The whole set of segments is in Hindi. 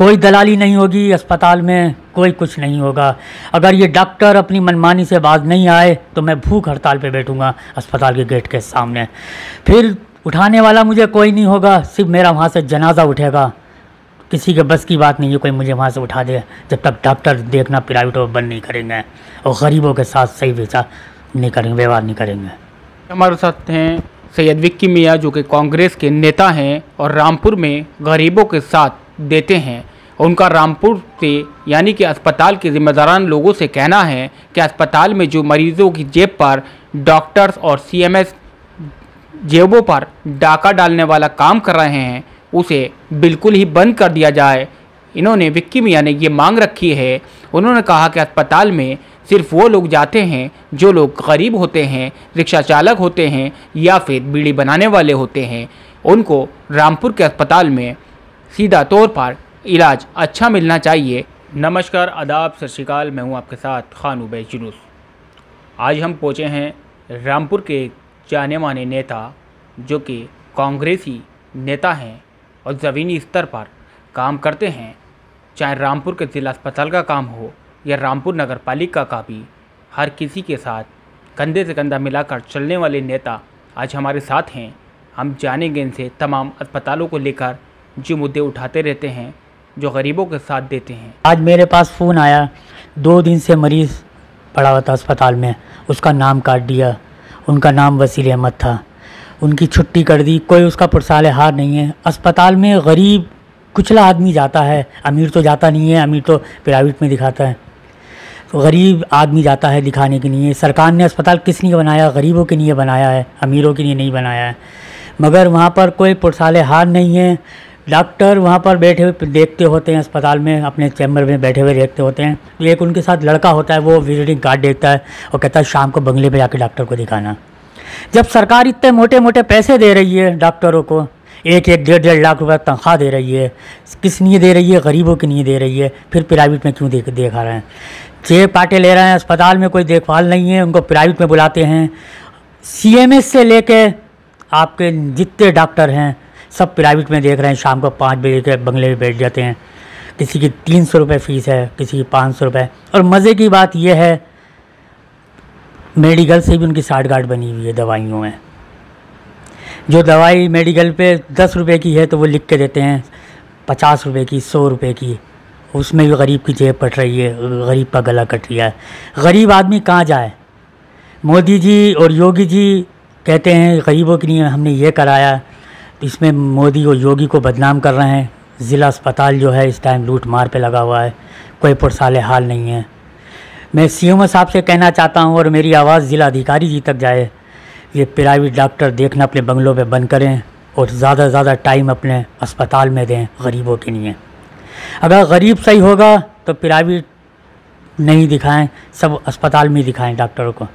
कोई दलाली नहीं होगी अस्पताल में, कोई कुछ नहीं होगा। अगर ये डॉक्टर अपनी मनमानी से बाज नहीं आए तो मैं भूख हड़ताल पे बैठूंगा अस्पताल के गेट के सामने। फिर उठाने वाला मुझे कोई नहीं होगा, सिर्फ मेरा वहाँ से जनाजा उठेगा। किसी के बस की बात नहीं है कोई मुझे वहाँ से उठा दे, जब तक डॉक्टर देखना प्राइवेट और बंद नहीं करेंगे और गरीबों के साथ सही नहीं करेंगे, व्यवहार नहीं करेंगे। हमारे साथ हैं सैयद विक्की मियाँ, जो कि कांग्रेस के नेता हैं और रामपुर में गरीबों के साथ देते हैं। उनका रामपुर से यानी कि अस्पताल के जिम्मेदारान लोगों से कहना है कि अस्पताल में जो मरीजों की जेब पर डॉक्टर्स और सीएमएस जेबों पर डाका डालने वाला काम कर रहे हैं उसे बिल्कुल ही बंद कर दिया जाए। इन्होंने विक्की मियाँ ने ये मांग रखी है। उन्होंने कहा कि अस्पताल में सिर्फ वो लोग जाते हैं जो लोग गरीब होते हैं, रिक्शा चालक होते हैं या फिर बीड़ी बनाने वाले होते हैं। उनको रामपुर के अस्पताल में सीधा तौर पर इलाज अच्छा मिलना चाहिए। नमस्कार, आदाब, सत श्री अकाल, मैं हूँ आपके साथ खान उबैद जुलूस। आज हम पहुँचे हैं रामपुर के जाने माने नेता जो कि कांग्रेसी नेता हैं और ज़मीनी स्तर पर काम करते हैं, चाहे रामपुर के ज़िला अस्पताल का काम हो या रामपुर नगर पालिका का भी। हर किसी के साथ कंधे से कंधा मिलाकर चलने वाले नेता आज हमारे साथ हैं। हम जानेंगे इनसे तमाम अस्पतालों को लेकर जो मुद्दे उठाते रहते हैं, जो गरीबों के साथ देते हैं। आज मेरे पास फ़ोन आया, 2 दिन से मरीज़ पड़ा हुआ था अस्पताल में, उसका नाम काट दिया। उनका नाम वसील अहमद था, उनकी छुट्टी कर दी। कोई उसका पुरसाले हार नहीं है। अस्पताल में गरीब कुचला आदमी जाता है, अमीर तो जाता नहीं है, अमीर तो प्राइवेट में दिखाता है। तो गरीब आदमी जाता है दिखाने के लिए। सरकार ने अस्पताल किस लिए बनाया? गरीबों के लिए बनाया है, अमीरों के लिए नहीं बनाया है। मगर वहाँ पर कोई पुरसाले हार नहीं है। डॉक्टर वहाँ पर बैठे हुए देखते होते हैं, अस्पताल में अपने चैम्बर में बैठे हुए देखते होते हैं। तो एक उनके साथ लड़का होता है, वो विजिटिंग कार्ड देखता है और कहता है शाम को बंगले पे जाके डॉक्टर को दिखाना। जब सरकार इतने मोटे मोटे पैसे दे रही है डॉक्टरों को, 1-1, 1.5 लाख रुपये तनख्वाह दे रही है, किस लिए दे रही है? गरीबों के लिए दे रही है। फिर प्राइवेट में क्यों देखा रहे हैं? जेब काटे ले रहे हैं। अस्पताल में कोई देखभाल नहीं है, उनको प्राइवेट में बुलाते हैं। सीएमएस से लेके आपके जितने डॉक्टर हैं सब प्राइवेट में देख रहे हैं। शाम को 5 बजे के बंगले में बैठ जाते हैं। किसी की 300 रुपये फ़ीस है, किसी की 500 रुपये। और मज़े की बात यह है, मेडिकल से भी उनकी साठगांठ बनी हुई है दवाइयों में। जो दवाई मेडिकल पे 10 रुपये की है तो वो लिख के देते हैं 50 रुपये की, 100 रुपये की। उसमें भी गरीब की जेब कट रही है, गरीब का गला कट रहा है। गरीब आदमी कहाँ जाए? मोदी जी और योगी जी कहते हैं गरीबों के लिए हमने ये कराया, तो इसमें मोदी और योगी को बदनाम कर रहे हैं। ज़िला अस्पताल जो है इस टाइम लूट मार पे लगा हुआ है, कोई पुरसाले हाल नहीं है। मैं सीएमओ साहब से कहना चाहता हूँ और मेरी आवाज़ ज़िला अधिकारी जी तक जाए, ये प्राइवेट डॉक्टर देखना अपने बंगलों पे बंद करें और ज़्यादा से ज़्यादा टाइम अपने अस्पताल में दें गरीबों के लिए। अगर गरीब सही होगा तो प्राइवेट नहीं दिखाएं, सब अस्पताल में दिखाएं डॉक्टरों को।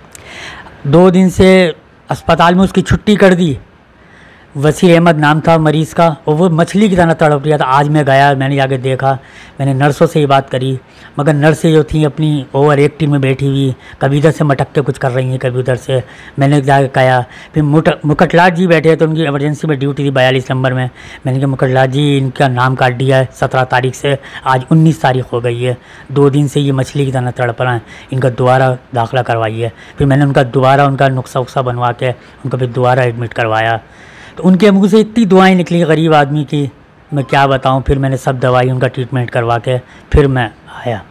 2 दिन से अस्पताल में उसकी छुट्टी कर दी। वसील अहमद नाम था मरीज़ का, और वो मछली की तरह तड़प रहा था। आज मैं गया, मैंने जाके देखा, मैंने नर्सों से ही बात करी, मगर नर्सें जो थी अपनी ओवर एक्टिंग में बैठी हुई, कभी इधर से मटक के कुछ कर रही हैं, कभी उधर से। मैंने जाके कहा, फिर मुकटलाट जी बैठे तो उनकी इमरजेंसी में ड्यूटी थी 42 नंबर में। मैंने कहा मुकटलाट जी इनका नाम काट दिया है 17 तारीख से, आज 19 तारीख हो गई है, 2 दिन से ये मछली की तरह तड़प रहे हैं, इनका दोबारा दाखिला करवाइए। फिर मैंने उनका दोबारा उनका नुस्खा उक्सा बनवा के उनको फिर दोबारा एडमिट करवाया। तो उनके मुँह से इतनी दुआएं निकली गरीब आदमी की, मैं क्या बताऊं। फिर मैंने सब दवाई उनका ट्रीटमेंट करवा के फिर मैं आया।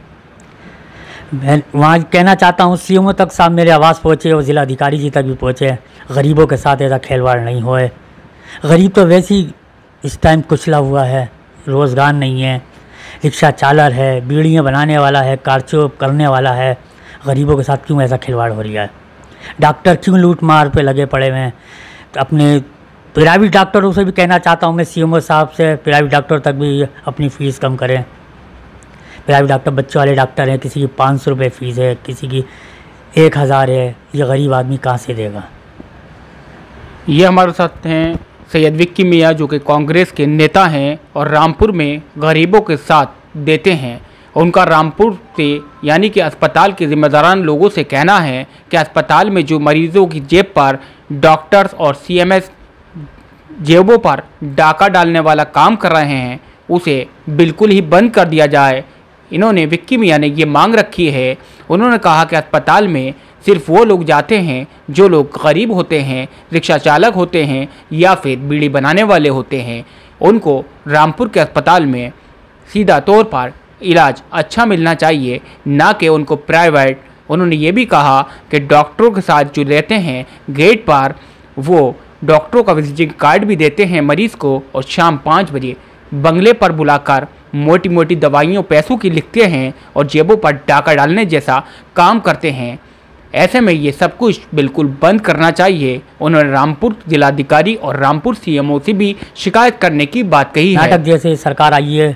मैं वहाँ कहना चाहता हूँ सीएमओ तक साहब मेरे आवाज़ पहुँचे और ज़िला अधिकारी जी तक भी पहुँचे, गरीबों के साथ ऐसा खिलवाड़ नहीं होए। गरीब तो वैसे ही इस टाइम कुचला हुआ है, रोज़गार नहीं है, रिक्शा चालक है, बीड़ियाँ बनाने वाला है, कारचोप करने वाला है। गरीबों के साथ क्यों ऐसा खिलवाड़ हो रहा है? डॉक्टर क्यों लूट मार पे लगे पड़े हुए हैं? तो अपने प्राइवेट डॉक्टरों से भी कहना चाहता हूँ मैं सीएमओ साहब से, प्राइवेट डॉक्टर तक भी अपनी फ़ीस कम करें। प्राइवेट डॉक्टर बच्चों वाले डॉक्टर हैं, किसी की 500 रुपये फ़ीस है, किसी की 1000 है। ये गरीब आदमी कहाँ से देगा? ये हमारे साथ हैं सैयद विक्की मियाँ, जो कि कांग्रेस के नेता हैं और रामपुर में गरीबों के साथ देते हैं। उनका रामपुर से यानी कि अस्पताल के जिम्मेदारान लोगों से कहना है कि अस्पताल में जो मरीजों की जेब पर डॉक्टर्स और सीएमएस जेबों पर डाका डालने वाला काम कर रहे हैं उसे बिल्कुल ही बंद कर दिया जाए। इन्होंने विक्की मियाँ ने ये मांग रखी है। उन्होंने कहा कि अस्पताल में सिर्फ वो लोग जाते हैं जो लोग गरीब होते हैं, रिक्शा चालक होते हैं या फिर बीड़ी बनाने वाले होते हैं। उनको रामपुर के अस्पताल में सीधा तौर पर इलाज अच्छा मिलना चाहिए, ना कि उनको प्राइवेट। उन्होंने ये भी कहा कि डॉक्टरों के साथ जो रहते हैं गेट पर, वो डॉक्टरों का विजिटिंग कार्ड भी देते हैं मरीज़ को, और शाम 5 बजे बंगले पर बुलाकर मोटी मोटी दवाइयों पैसों की लिखते हैं और जेबों पर डाका डालने जैसा काम करते हैं। ऐसे में ये सब कुछ बिल्कुल बंद करना चाहिए। उन्होंने रामपुर जिलाधिकारी और रामपुर सीएमओ से भी शिकायत करने की बात कही है। नाटक जैसे सरकार आई है,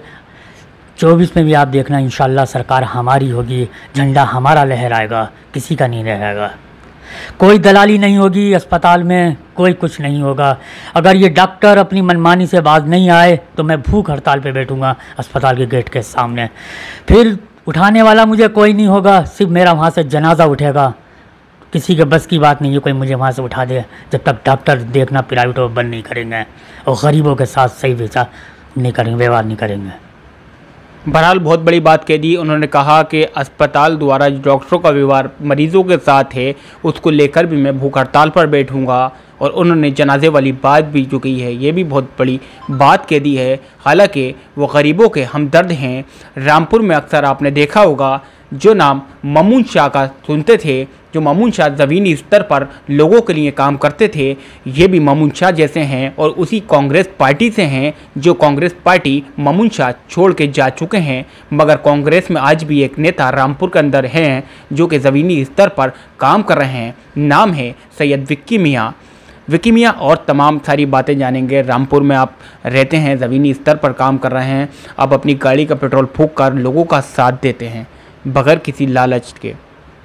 24 में भी आप देखना इंशाल्लाह सरकार हमारी होगी, झंडा हमारा लहराएगा, किसी का नहीं लहराएगा। कोई दलाली नहीं होगी अस्पताल में, कोई कुछ नहीं होगा। अगर ये डॉक्टर अपनी मनमानी से बाज नहीं आए तो मैं भूख हड़ताल पे बैठूंगा अस्पताल के गेट के सामने। फिर उठाने वाला मुझे कोई नहीं होगा, सिर्फ मेरा वहाँ से जनाजा उठेगा। किसी के बस की बात नहीं है कोई मुझे वहाँ से उठा दे, जब तक डॉक्टर देखना प्राइवेट और बंद नहीं करेंगे और गरीबों के साथ सही व्यवहार नहीं करेंगे, व्यवहार नहीं करेंगे। बहरहाल बहुत बड़ी बात कह दी। उन्होंने कहा कि अस्पताल द्वारा डॉक्टरों का व्यवहार मरीजों के साथ है, उसको लेकर भी मैं भूख हड़ताल पर बैठूंगा। और उन्होंने जनाजे वाली बात भी जो कही है, ये भी बहुत बड़ी बात कह दी है। हालांकि वो गरीबों के हमदर्द हैं। रामपुर में अक्सर आपने देखा होगा जो नाम मामून शाह का सुनते थे, जो मामून शाह ज़मीनी स्तर पर लोगों के लिए काम करते थे, ये भी मामून शाह जैसे हैं और उसी कांग्रेस पार्टी से हैं जो कांग्रेस पार्टी मामून शाह छोड़ के जा चुके हैं। मगर कांग्रेस में आज भी एक नेता रामपुर के अंदर हैं जो कि ज़मीनी स्तर पर काम कर रहे हैं। नाम है सैयद विक्की मियाँ। विक्की मियाँ और तमाम सारी बातें जानेंगे। रामपुर में आप रहते हैं, ज़मीनी स्तर पर काम कर रहे हैं, आप अपनी गाड़ी का पेट्रोल फूंक कर लोगों का साथ देते हैं बगैर किसी लालच के।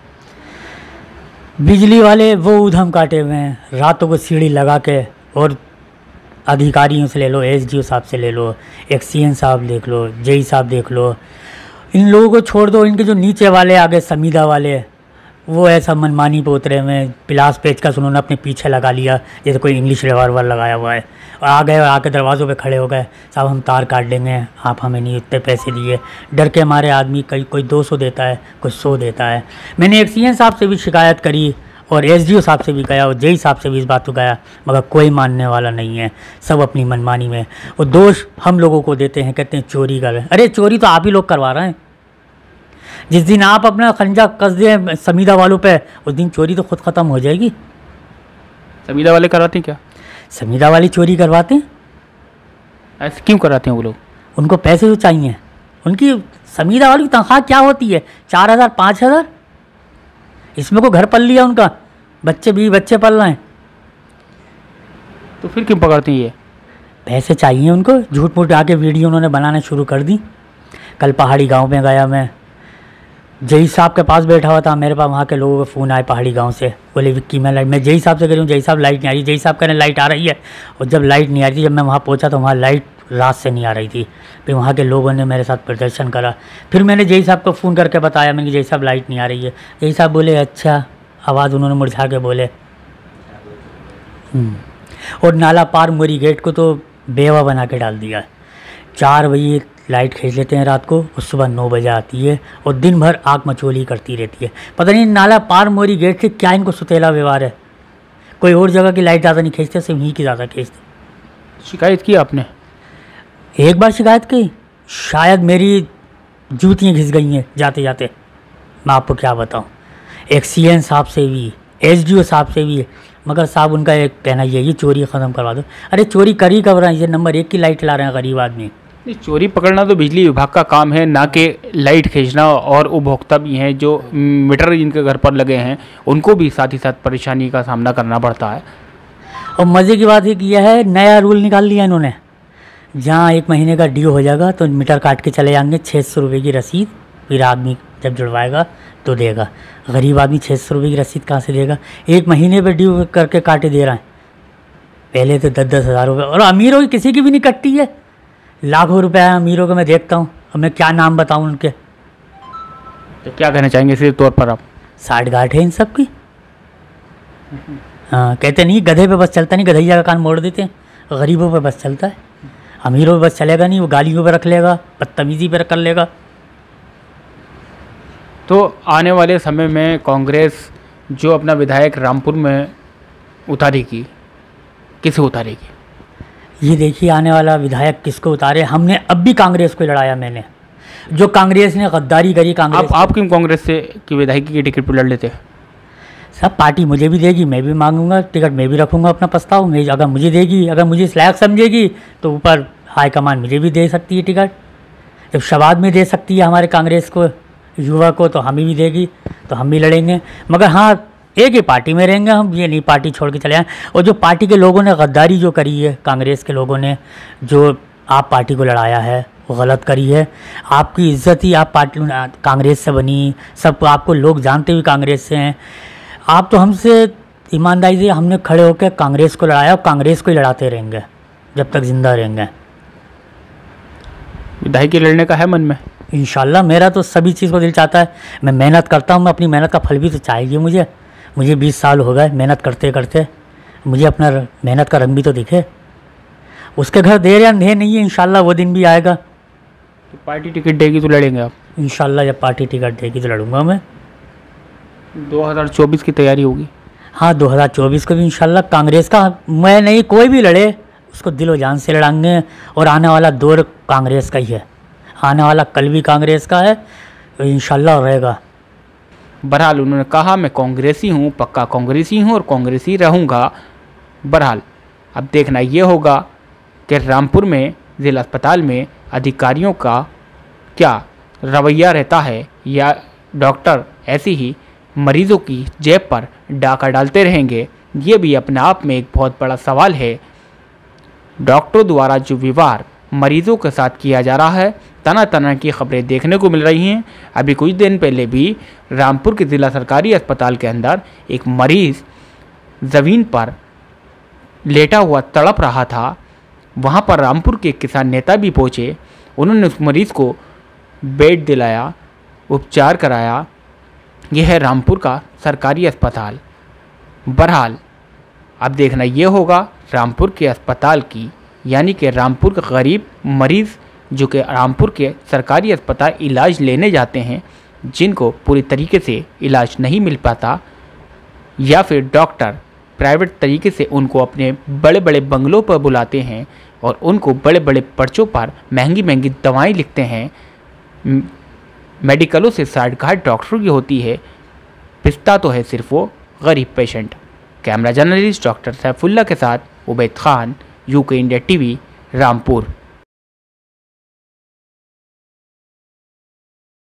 बिजली वाले वो ऊधम काटे हुए हैं, रातों को सीढ़ी लगा के। और अधिकारियों से ले लो, एसडीओ साहब से ले लो, एक सीएन साहब देख लो, जेई साहब देख लो, इन लोगों को छोड़ दो। इनके जो नीचे वाले आगे समीदा वाले, वो ऐसा मनमानी पे उतरे हुए हैं। पिलास पेचकस उन्होंने अपने पीछे लगा लिया जैसे कोई इंग्लिश रिवॉल्वर लगाया हुआ है, और आ गए और आके दरवाज़ों पे खड़े हो गए, साहब हम तार काट देंगे, आप हमें नहीं इतने पैसे दिए। डर के हमारे आदमी कोई 200 देता है, कोई 100 देता है। मैंने एक सीएन साहब से भी शिकायत करी और एसडीओ साहब से भी गया और जेई साहब से भी इस बात को गया, मगर कोई मानने वाला नहीं है। सब अपनी मनमानी में, और दोष हम लोगों को देते हैं, कहते हैं चोरी कर रहे हैं। अरे चोरी तो आप ही लोग करवा रहे हैं। जिस दिन आप अपना खंजा कस दें समीदा वालों पे, उस दिन चोरी तो खुद ख़त्म हो जाएगी। समीदा वाले करवाते हैं क्या? समीदा वाली चोरी करवाते हैं। ऐसे क्यों कराते हैं वो लोग? उनको पैसे तो चाहिए। उनकी समीदा वाली की तनख्वाह क्या होती है? 4,000 5,000। इसमें को घर पल लिया उनका, बच्चे पल रहे हैं, तो फिर क्यों पकड़ते हैं? ये पैसे चाहिए उनको। झूठ मूठ आके वीडियो उन्होंने बनाना शुरू कर दी। कल पहाड़ी गांव में गया मैं, जेई साहब के पास बैठा हुआ था, मेरे पास वहाँ के लोगों के फ़ोन आए पहाड़ी गांव से, बोले विक्की मैं जेई साहब से कह रही हूँ, जेई साहब लाइट नहीं आ रही। जेई साहब कह रहे लाइट आ रही है, और जब लाइट नहीं आ रही थी, जब मैं वहाँ पहुँचा तो वहाँ लाइट रात से नहीं आ रही थी। फिर वहाँ के लोगों ने मेरे साथ प्रदर्शन करा। फिर मैंने जेई साहब को फ़ोन करके बताया, मैंने जेई साहब लाइट नहीं आ रही है। जेई साहब बोले अच्छा, आवाज़ उन्होंने मुरझा के बोले। और नाला पार मोरी गेट को तो बेवा बना के डाल दिया। 4 बजे लाइट खींच लेते हैं रात को, और सुबह 9 बजे आती है, और दिन भर आग मचोली करती रहती है। पता नहीं नाला पार मोरी गेट से क्या इनको सुतेला व्यवहार है। कोई और जगह की लाइट ज़्यादा नहीं खींचते, सिर्फ यहीं की ज़्यादा खींचते। शिकायत की आपने? एक बार शिकायत की, शायद मेरी जूतियाँ घिस गई हैं जाते जाते। मैं आपको क्या बताऊँ, एक सीएन साहब से भी, एसडीओ साहब से भी, मगर साहब उनका एक कहना ये चोरी ख़त्म करवा दो। अरे चोरी कर ही कब रहे हैं, ये नंबर 1 की लाइट ला रहे हैं गरीब आदमी। चोरी पकड़ना तो बिजली विभाग का काम है, ना कि लाइट खींचना। और उपभोक्ता भी हैं जो मीटर जिनके घर पर लगे हैं, उनको भी साथ ही साथ परेशानी का सामना करना पड़ता है। और मज़े की बात एक यह है, नया रूल निकाल लिया इन्होंने, जहाँ 1 महीने का ड्यू हो जाएगा तो मीटर काट के चले जाएंगे, 600 रुपये की रसीद। फिर आदमी जब जुड़वाएगा तो देगा। गरीब आदमी 600 रुपये की रसीद कहाँ से देगा? 1 महीने पे ड्यू करके काटे दे रहा है। पहले तो 10-10 हज़ार रुपये, और अमीरों की किसी की भी नहीं कटती है। लाखों रुपए अमीरों को मैं देखता हूँ, अब मैं क्या नाम बताऊँ उनके। तो क्या कहना चाहेंगे सिर्फ तौर पर आप? 60 गांठ है इन सब की। हाँ, कहते नहीं गधे पे बस चलता नहीं, गधैया का कान मोड़ देते हैं। गरीबों पे बस चलता है। अमीरों बस चलेगा नहीं, वो गालियों पे रख लेगा, बदतमीज़ी पे कर लेगा। तो आने वाले समय में कांग्रेस जो अपना विधायक रामपुर में उतारेगी, किसे उतारेगी? ये देखिए आने वाला विधायक किसको उतारे। हमने अब भी कांग्रेस को लड़ाया, मैंने जो कांग्रेस ने गद्दारी करी कांग्रेस। आप क्यों कांग्रेस से की विधायकी की टिकट पर लड़ लेते? सब पार्टी मुझे भी देगी, मैं भी मांगूंगा टिकट, मैं भी रखूंगा अपना प्रस्ताव। मैं अगर मुझे देगी, अगर मुझे इस लायक समझेगी तो ऊपर हाईकमान मुझे भी दे सकती है टिकट। जब शबाद में दे सकती है हमारे कांग्रेस को, युवा को, तो हमें भी देगी, तो हम भी लड़ेंगे। मगर हाँ, एक ही पार्टी में रहेंगे हम, ये नहीं पार्टी छोड़ के चले आए। और जो पार्टी के लोगों ने गद्दारी जो करी है, कांग्रेस के लोगों ने जो आप पार्टी को लड़ाया है, वो गलत करी है। आपकी इज्जत ही आप पार्टी कांग्रेस से बनी, सब आपको लोग जानते हुए कांग्रेस से हैं। आप तो हमसे ईमानदारी से हमने खड़े होकर कांग्रेस को लड़ाया और कांग्रेस को ही लड़ाते रहेंगे जब तक ज़िंदा रहेंगे। विधायकी लड़ने का है मन में? इंशाल्लाह मेरा तो सभी चीज़ को दिल चाहता है। मैं मेहनत करता हूँ, मैं अपनी मेहनत का फल भी तो चाहिए मुझे 20 साल हो गए मेहनत करते करते। मुझे अपना मेहनत का रंग भी तो दिखे। उसके घर देर या अंधेर नहीं है, इंशाल्लाह वो दिन भी आएगा। तो पार्टी टिकट देगी तो लड़ेंगे आप? इंशाल्लाह जब पार्टी टिकट देगी तो लड़ूंगा मैं। 2024 की तैयारी होगी? हाँ, 2024 को भी इंशाल्लाह कांग्रेस का, मैं नहीं कोई भी लड़े उसको दिलो जान से लड़ाएंगे। और आने वाला दौर कांग्रेस का ही है, आने वाला कल भी कांग्रेस का है, तो इंशाल्लाह रहेगा। बहरहाल उन्होंने कहा मैं कांग्रेसी हूँ, पक्का कांग्रेसी हूँ और कांग्रेसी रहूँगा। बहरहाल अब देखना ये होगा कि रामपुर में ज़िला अस्पताल में अधिकारियों का क्या रवैया रहता है, या डॉक्टर ऐसी ही मरीज़ों की जेब पर डाका डालते रहेंगे। ये भी अपने आप में एक बहुत बड़ा सवाल है। डॉक्टरों द्वारा जो व्यवहार मरीज़ों के साथ किया जा रहा है, तरह तरह की खबरें देखने को मिल रही हैं। अभी कुछ दिन पहले भी रामपुर के ज़िला सरकारी अस्पताल के अंदर एक मरीज़ ज़मीन पर लेटा हुआ तड़प रहा था। वहाँ पर रामपुर के किसान नेता भी पहुँचे, उन्होंने उस मरीज़ को बेड दिलाया, उपचार कराया। यह है रामपुर का सरकारी अस्पताल। बहरहाल अब देखना ये होगा रामपुर के अस्पताल की, यानी कि रामपुर के गरीब मरीज़ जो कि रामपुर के सरकारी अस्पताल इलाज लेने जाते हैं, जिनको पूरी तरीके से इलाज नहीं मिल पाता, या फिर डॉक्टर प्राइवेट तरीके से उनको अपने बड़े बड़े बंगलों पर बुलाते हैं और उनको बड़े बड़े पर्चों पर महंगी महंगी दवाएं लिखते हैं। मेडिकलों से साठगांठ डॉक्टरों की होती है, पिसता तो है सिर्फ वो गरीब patient. Camera journalist doctor Saifullah के साथ Ubaid Khan, UK India TV, Rampur.